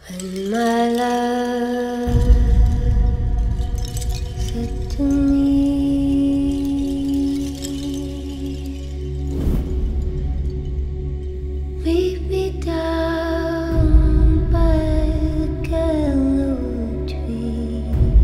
When my love said to me, meet me down by the gallows tree,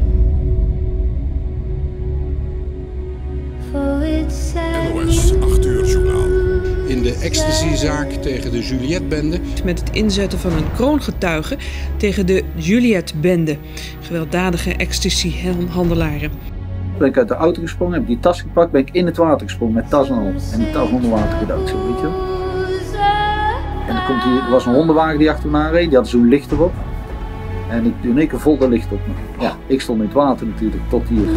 for it's NOS 8 uur journaal. In de ecstasyzaak tegen de Juliette-bende. Met het inzetten van een kroongetuige tegen de Juliette-bende. Gewelddadige ecstasy-handelaren. Ben ik uit de auto gesprongen, heb ik die tas gepakt, ben ik in het water gesprongen met tas en al. En die tas onder water gedouwd, zo weet je wel. En dan komt er was een hondenwagen die achter me aanreed, die had zo'n licht erop. En ik doe in één keer vol dat licht op me. Ja, ik stond in het water natuurlijk, tot hier.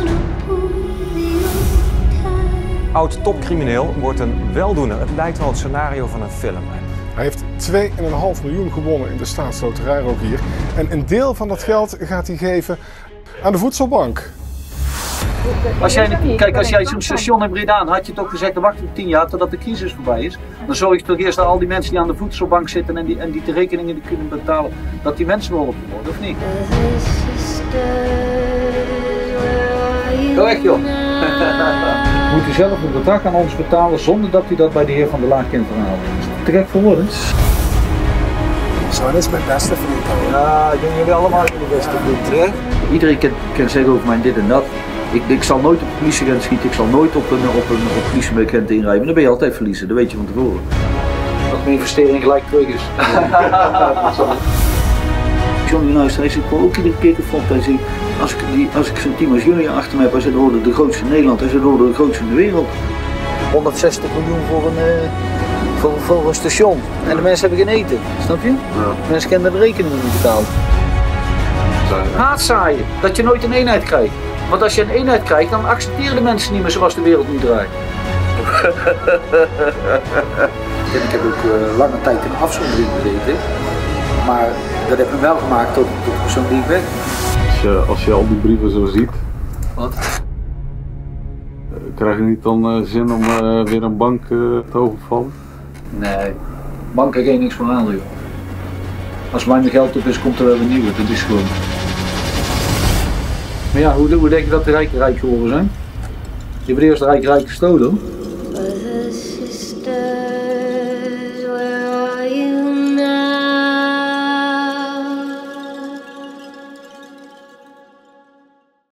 Oud-topcrimineel wordt een weldoener. Het lijkt wel het scenario van een film. Hij heeft 2,5 miljoen gewonnen in de staatsloterij ook hier. En een deel van dat geld gaat hij geven aan de voedselbank. Als jij zo'n station in Breda had je toch gezegd, dan wacht je 10 jaar totdat de crisis voorbij is. Dan zorg je toch eerst dat al die mensen die aan de voedselbank zitten en die de rekeningen die kunnen betalen, dat die mensen geholpen worden, of niet? Go weg joh! Moet u zelf een bedrag aan ons betalen zonder dat u dat bij de heer Van der Laar kunt verhalen. Is dat te gek voor woorden? Zo, dit is mijn beste vriend. Ja, doen jullie allemaal jullie beste vriend, hè? Iedereen kan zeggen over mij dit en dat. Ik zal nooit op een politieagent schieten, ik zal nooit op een politieagent inrijden. Dan ben je altijd verliezen, dat weet je van tevoren. Dat mijn investering gelijk terug is. Johnny Nuis, hij zit ook iedere keer geflopt. Hij zegt, als ik zo'n team als jullie achter me heb, hij zegt, dan worden de grootste in Nederland, hij zegt, dan worden de grootste in de wereld. 160 miljoen voor een station. En de mensen hebben geen eten, snap je? Ja. De mensen kunnen de rekeningen niet betalen. Haatzaaien, dat je nooit een eenheid krijgt. Want als je een eenheid krijgt, dan accepteren de mensen niet meer zoals de wereld nu draait. Ik heb ook lange tijd in afzondering gezeten. Maar dat heeft me wel gemaakt tot de persoon die ik ben. Als je al die brieven zo ziet, wat? Krijg je niet dan zin om weer een bank te overvallen? Nee, banken geen niks van aan, joh. Als er weinig geld op is, komt er wel een nieuwe, dat is gewoon. Maar ja, hoe denk je dat de rijken rijk geworden zijn? Die hebben eerst de rijk gestolen.